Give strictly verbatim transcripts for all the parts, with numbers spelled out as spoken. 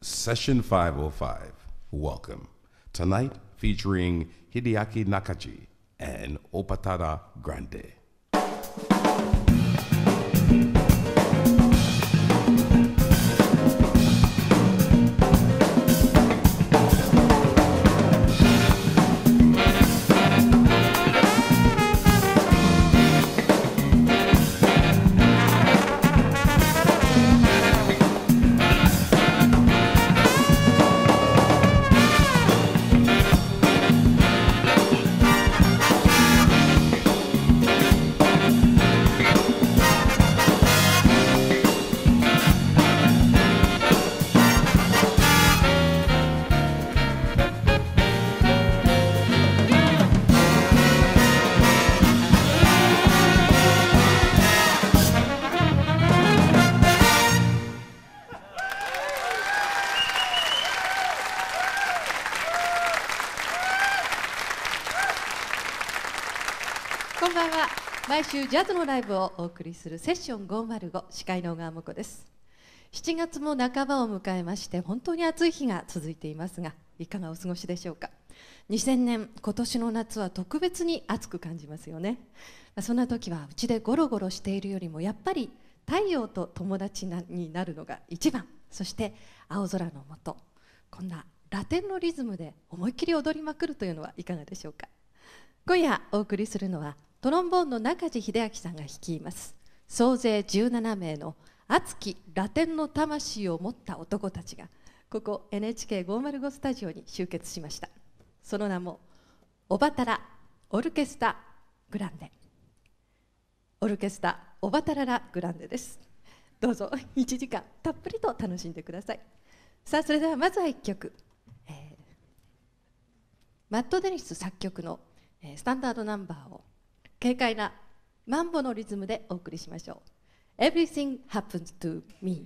Session five oh five. Welcome. Tonight featuring Hideaki Nakaji and Obatara Grande. こんばんは。毎週ジャズのライブをお送りするセッションごーまるご、司会の小川もこです。しちがつも半ばを迎えまして、本当に暑い日が続いていますが、いかがお過ごしでしょうか。にせんねん、今年の夏は特別に暑く感じますよね。そんな時はうちでゴロゴロしているよりも、やっぱり太陽と友達になるのが一番。そして青空の下、こんなラテンのリズムで思いっきり踊りまくるというのはいかがでしょうか。今夜お送りするのはトロンボーンの中地秀明さんが率います総勢じゅうななめいの熱きラテンの魂を持った男たちがここ エヌエイチケーごーまるご スタジオに集結しました。その名もオバタラオルケスタグランデ、オルケスタオバタララグランデです。どうぞいちじかんたっぷりと楽しんでください。さあ、それではまずはいっきょく、えー、マット・デニス作曲のスタンダードナンバーを軽快なマンボのリズムでお送りしましょう。 Everything happens to me。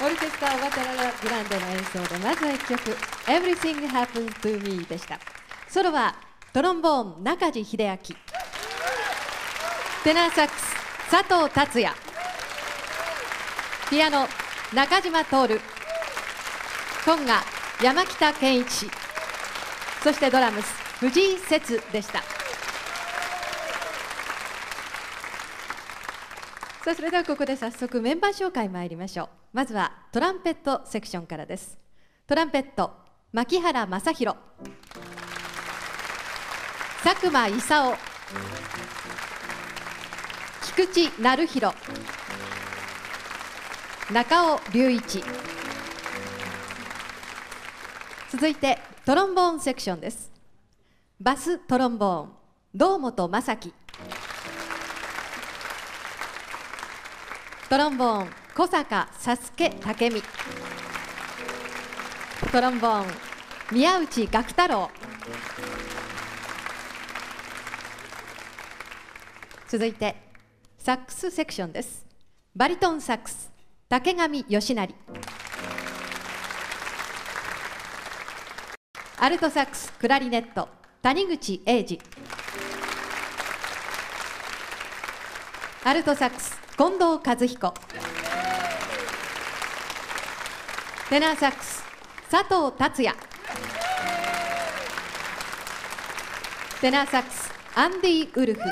オルケストラオバタララグランデの演奏でまずはいっきょく「Everything Happens to Me」でした。ソロはトロンボーン中地秀明、テナーサックス佐藤達也、ピアノ中島徹、コンガ山北健一、そしてドラムス藤井節でした。さあそれではここで早速メンバー紹介参りましょう。まずはトランペットセクションからです。トランペット牧原正弘、佐久間勲、菊池成弘、中尾隆一。続いてトロンボーンセクションです。バストロンボーン堂本正樹、トロンボーン小坂佐助武美、トロンボーン宮内岳太郎。続いてサックスセクションです。バリトンサックス竹上義成、アルトサックスクラリネット谷口英二、アルトサックス近藤和彦、テナーサックス佐藤達也、テナーサックスアンディ・ウルフ、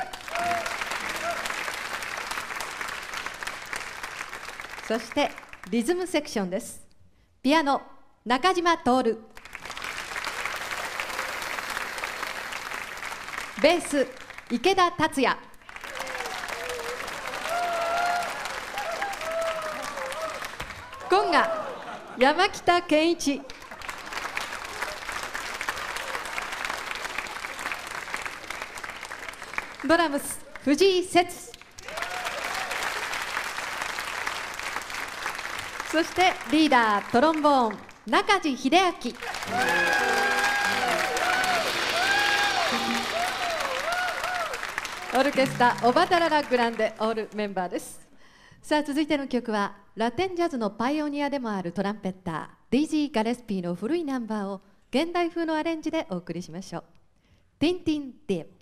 そしてリズムセクションです。ピアノ中島徹、ベース池田達也、コンガ山北健一、ドラムス藤井節、そしてリーダートロンボーン中地秀明。オルケストラオバタララグランデオールメンバーです。さあ続いての曲はラテンジャズのパイオニアでもあるトランペッターディージー・ガレスピーの古いナンバーを現代風のアレンジでお送りしましょう。ティンティンディエ。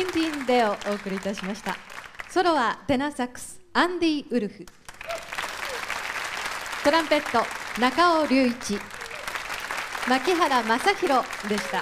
ティンティンデをお送りいたしました。ソロはテナーサックスアンディ・ウルフ、トランペット中尾隆一、牧原正宏でした。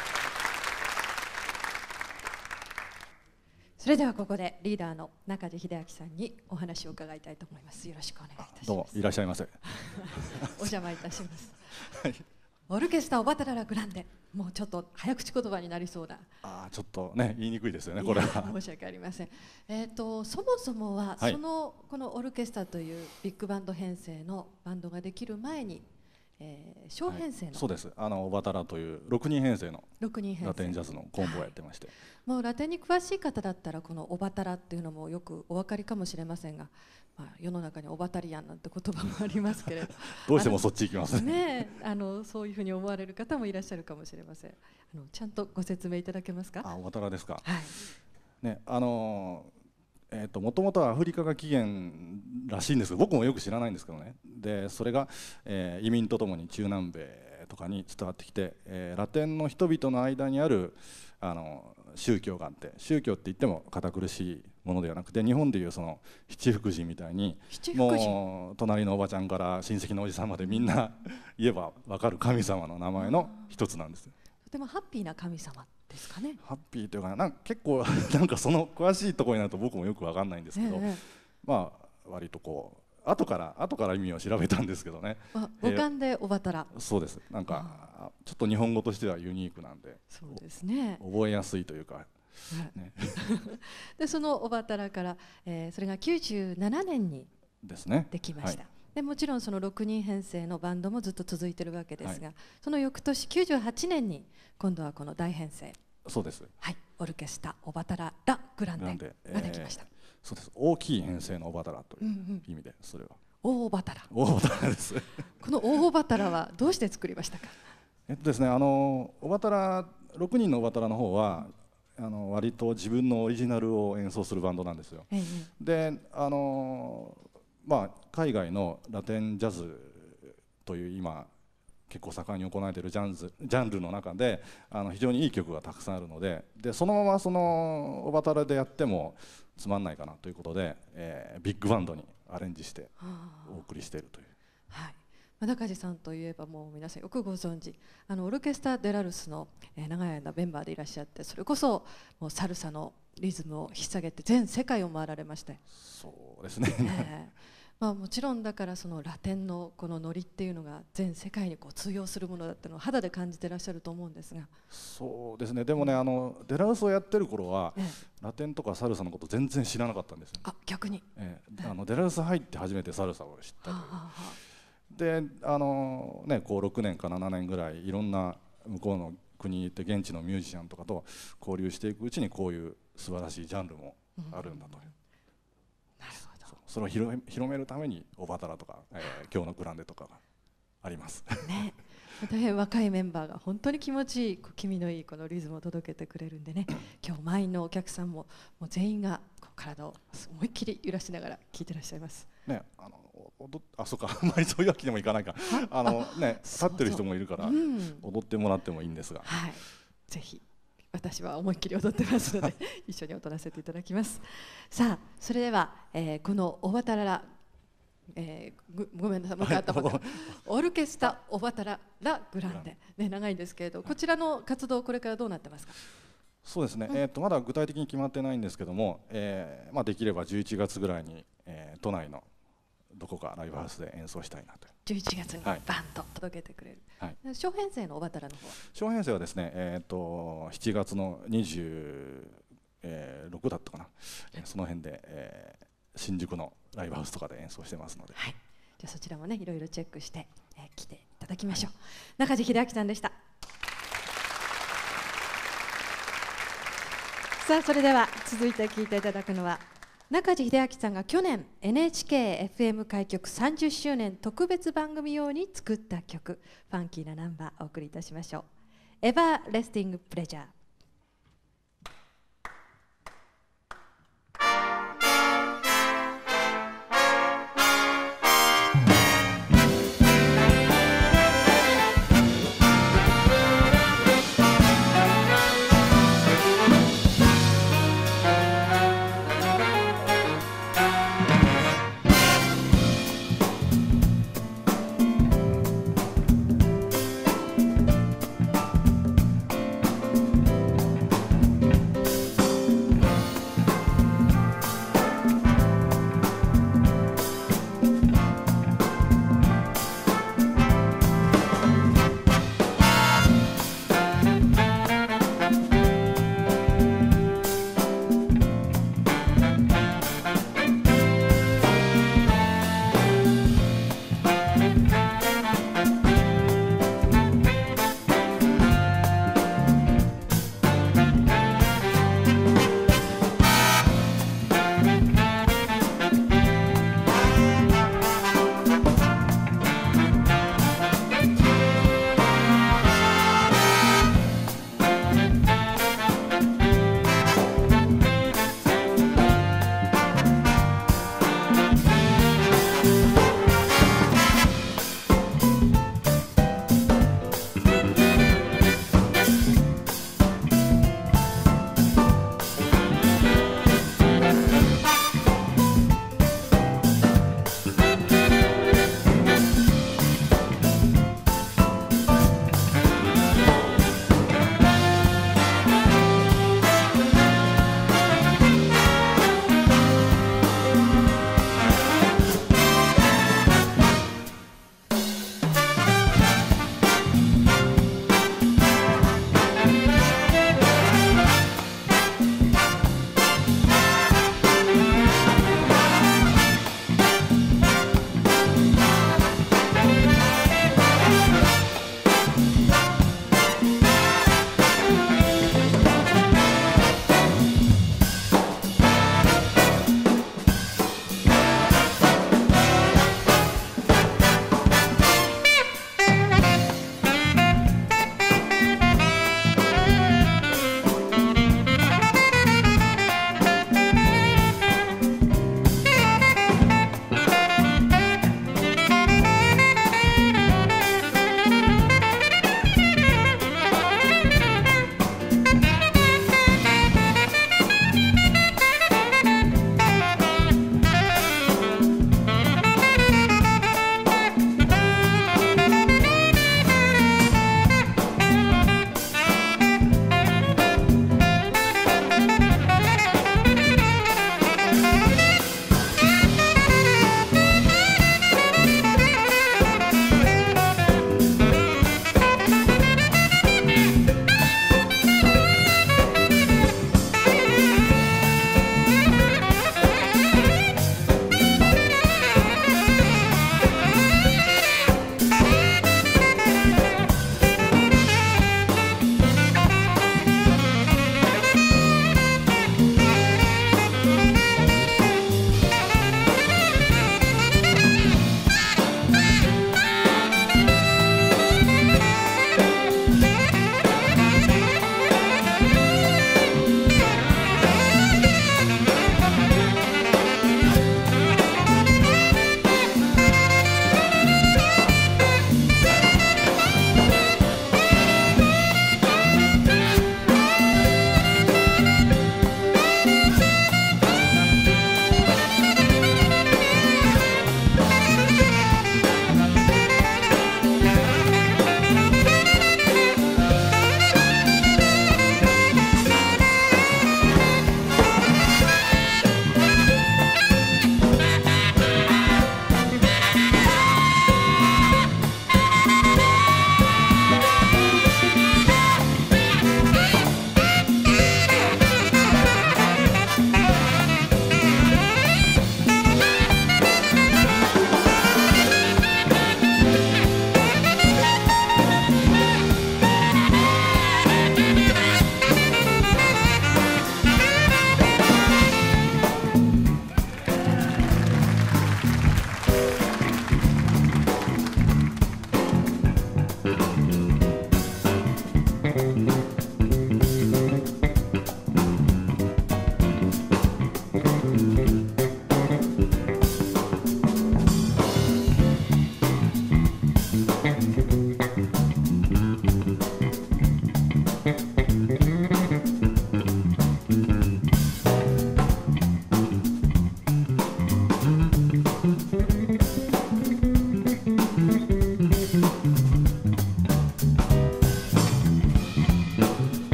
それではここでリーダーの中地秀明さんにお話を伺いたいと思います。よろしくお願いいたします。 どうもいらっしゃいませ。 お邪魔いたします。 はい、 オルケスタオバタララグランデ、もうちょっと早口言葉になりそうな。 ああ、ちょっとね言いにくいですよねこれは。 申し訳ありません。えっとそもそもは、はい、そのこのオルケスタというビッグバンド編成のバンドができる前に、えー、小編成の、 はい、そうです。あのオバタラというろくにん編成のラテテンジャズのコンボをやってまして、はい、 もうラテンに詳しい方だったらこのオバタラっていうのもよくお分かりかもしれませんが、まあ、世の中にオバタリアンなんて言葉もありますけれどどうしてもそっち行きますね。 ね、あのそういうふうに思われる方もいらっしゃるかもしれません。あのちゃんとご説明いただけますか。 あ、オバタラですか。 はい、 ね、あのーえー、ともともとはアフリカが起源らしいんですけど、僕もよく知らないんですけどね。でそれが、えー、移民とともに中南米とかに伝わってきて、えー、ラテンの人々の間にあるあの宗教があって、宗教って言っても堅苦しいものではなくて、日本でいうその七福神みたいに、もう隣のおばちゃんから親戚のおじさんまでみんな言えば分かる神様の名前の一つなんです。 とてもハッピーな神様ですかね。 ハッピーというか、なんか結構なんかその詳しいところになると僕もよく分かんないんですけど、ええ、まあ割とこう後から後から意味を調べたんですけどね。 五感でオバタラ。 そうです。なんかちょっと日本語としてはユニークなんで、 そうですね、 覚えやすいというか。 ね、でそのオバタラから、えー、それがきゅうじゅうななねんにできました。はい、でもちろんそのろくにん編成のバンドもずっと続いているわけですが、はい、その翌年きゅうじゅうはちねんに今度はこの大編成、 そうです、 はい、オルケスタオバタララグランデができました。えー、 そうです。大きい編成のオバタラという意味で、それは大オバタラ。 大オバタラです。 この大オバタラはどうして作りましたか。 えっとですね、あのオバタラろくにんのオバタラの方はあの割と自分のオリジナルを演奏するバンドなんですよ。ええ、であのまあ、海外のラテンジャズという今結構盛んに行われているジャンズジャンルの中であの非常にいい曲がたくさんあるので、でそのままそのオバタラでやってもつまんないかなということで、えー、ビッグバンドにアレンジしてお送りしているという。 はい、中地さんといえばもう皆さんよくご存知、あのオルケスタ・デラルスの、えー、長い間メンバーでいらっしゃって、それこそもうサルサのリズムを引っ提げて全世界を回られまして。 そうですね、 えーまあ、もちろんだからそのラテンのこのノリっていうのが全世界にこう通用するものだっていうのを肌で感じてらっしゃると思うんですが。 そうですね。でもね、あのデラウスをやってる頃は、ええ、ラテンとかサルサのこと全然知らなかったんですよ。 あ、逆に、 ええ、あのデラウス入って初めてサルサを知ったという。はあはあ、であのね、こうろくねんかななねんぐらいいろんな向こうの国に行って現地のミュージシャンとかと交流していくうちに、こういう素晴らしいジャンルもあるんだという、うん、 なるほど。 それを広め、広めるためにオバタラとか、えー、今日のグランデとかがあります。 ね、大変若いメンバーが本当に気持ちいい、気味のいいこのリズムを届けてくれるんでね、今日満員のお客さんももう全員がこう体を思いっきり揺らしながら聴いてらっしゃいます。 ね、あの踊っあ、そうか、あんまりそういうわけでもいかないか、あのね、立ってる人もいるから、うん、踊ってもらってもいいんですが、 はい、ぜひ。私は思いっきり踊ってますので一緒に踊らせていただきます。さあ、それでは、えー、このオバタララ、えー、ご, ごめんなさい、もう一回頭からオルケスタオバタララグランデ、ね、長いんですけれど、こちらの活動これからどうなってますか。 そうですね、うん、えー、とまだ具体的に決まってないんですけども、えーまあ、できればじゅういちがつぐらいに、えー、都内のどこかライブハウスで演奏したいなと。 じゅういちがつにバンと届けてくれる、はい、小編成のオバタラの方は小編成はですね、えー、としちがつのにじゅうろくだったかな、その辺で、えー、新宿のライブハウスとかで演奏してますので、 はい、じゃあそちらもねいろいろチェックして、えー、来ていただきましょう。はい、中地秀明さんでした。さあ、それでは続いて聴いていただくのは中地秀明さんが去年 エヌエイチケーエフエム 開局さんじゅっしゅうねん特別番組用に作った曲、ファンキーなナンバーお送りいたしましょう。エバーレスティングプレジャー。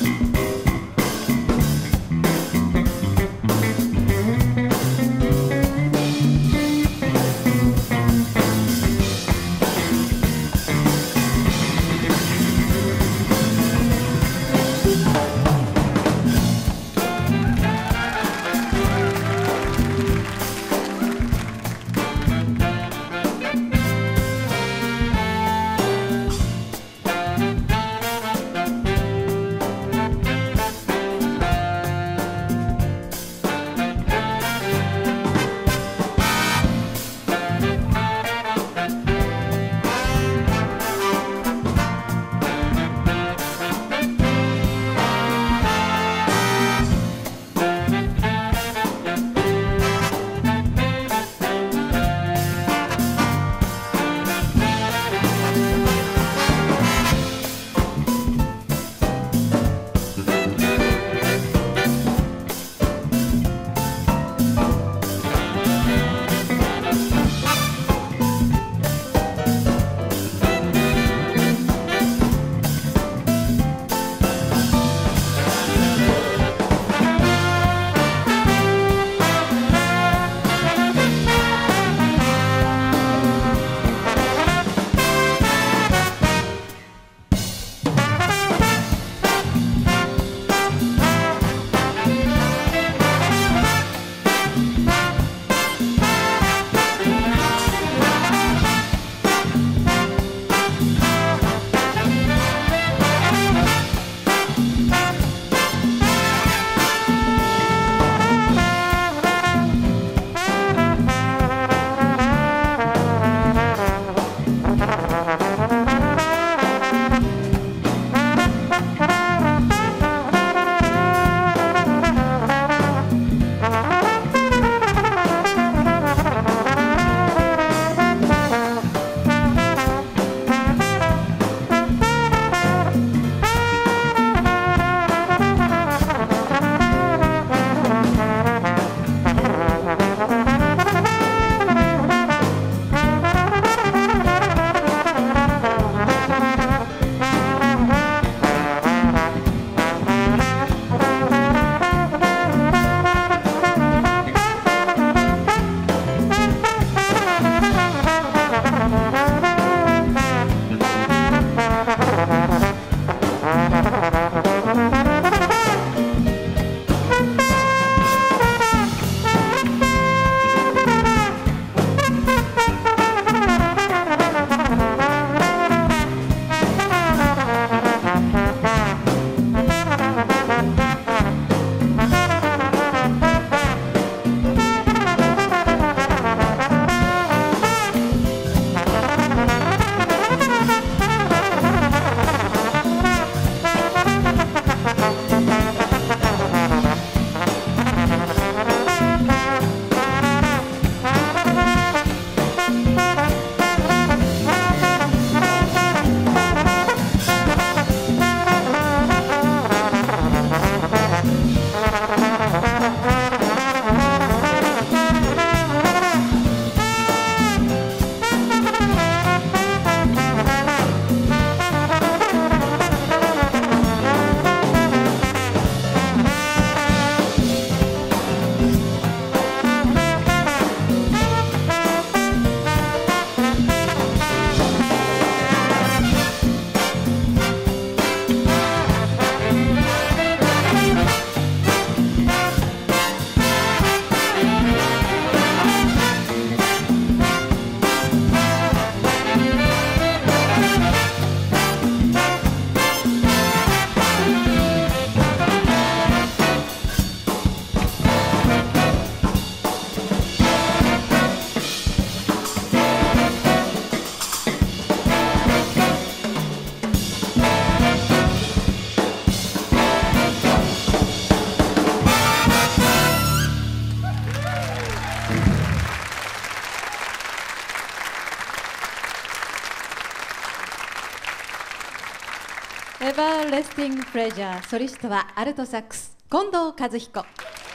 エバーレスティングプレジャー、ソリストはアルトサックス近藤和彦、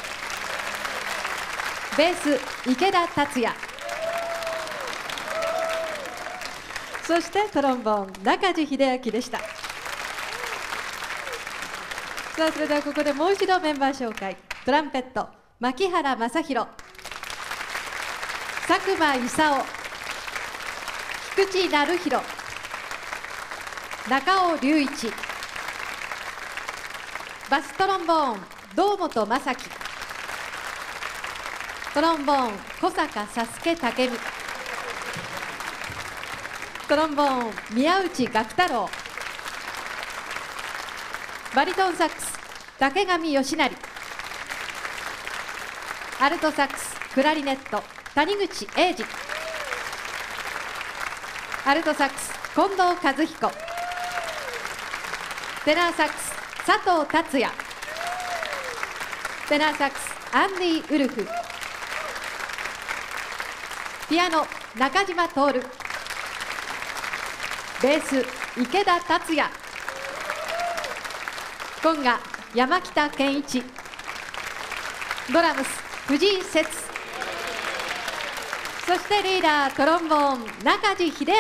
ベース池田達也、そしてトロンボーン中地秀明でした。 さあそれではここでもう一度メンバー紹介。トランペット牧原正宏、佐久間勲、菊池成弘、中尾隆一、バストロンボーン堂本正樹、トロンボーン小坂佐助武美、トロンボーン宮内岳太郎、バリトンサックス竹上義成、アルトサックスクラリネット谷口英二、アルトサックス近藤和彦、テナーサックス佐藤達也、テナーサックスアンディ・ウルフ、ピアノ中島徹、ベース池田達也、コンガ山北健一、ドラムス藤井節、そしてリーダートロンボーン中地秀明、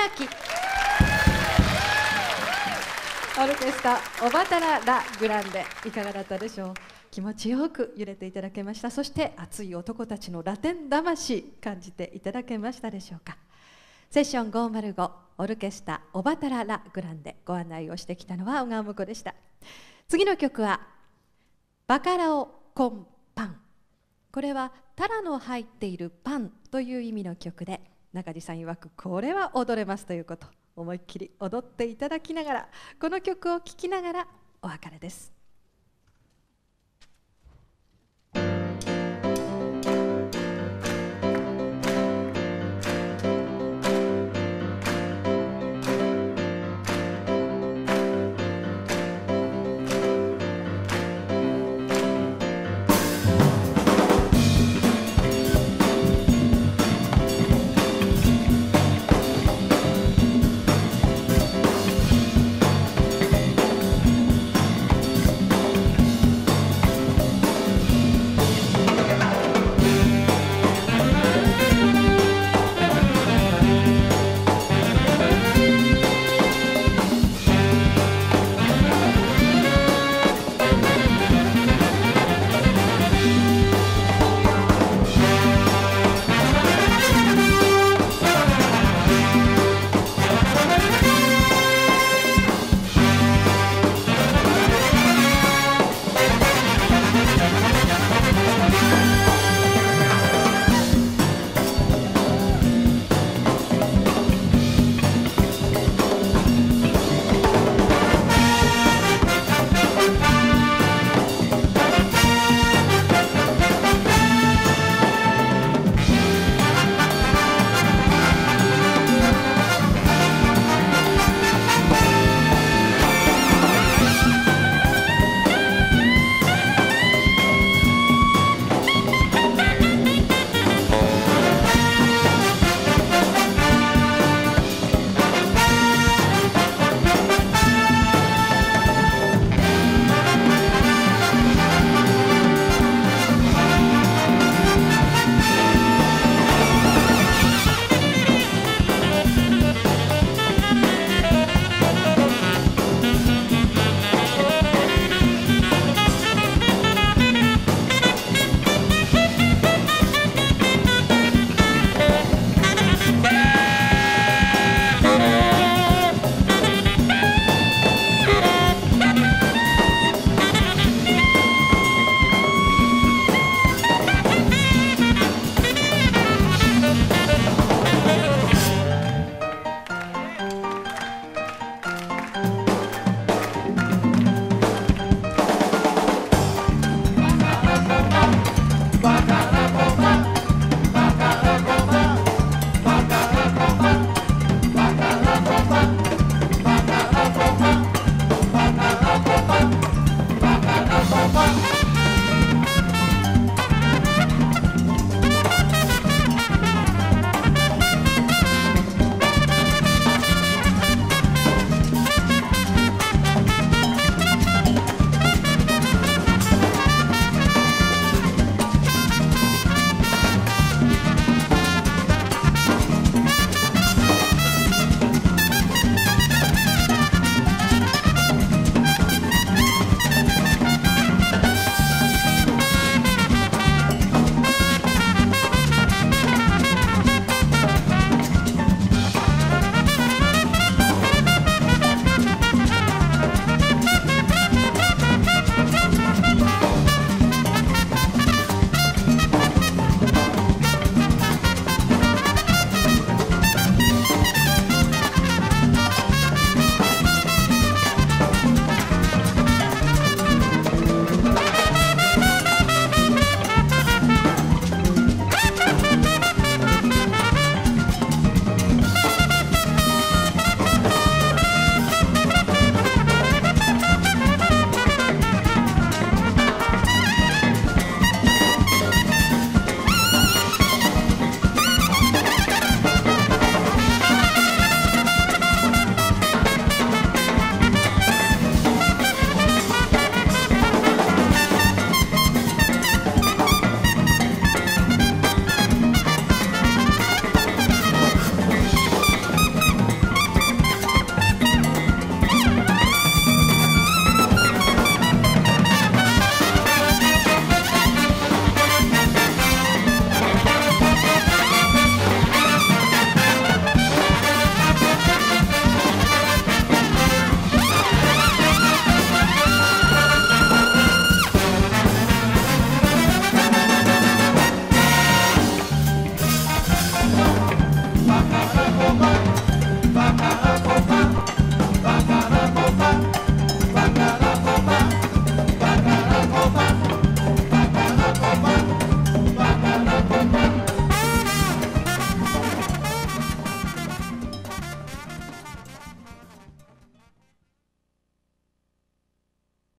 オルケスタオバタラ・ラ・グランデ、いかがだったでしょう。気持ちよく揺れていただけました。そして熱い男たちのラテン魂感じていただけましたでしょうか。セッションごーまるごオルケスタオバタラ・ラ・グランデ、ご案内をしてきたのは小川婿でした。次の曲はバカラオコンパン、これはタラの入っているパンという意味の曲で、中地さん曰くこれは踊れますということ、思いっきり踊っていただきながら、この曲を聴きながらお別れです。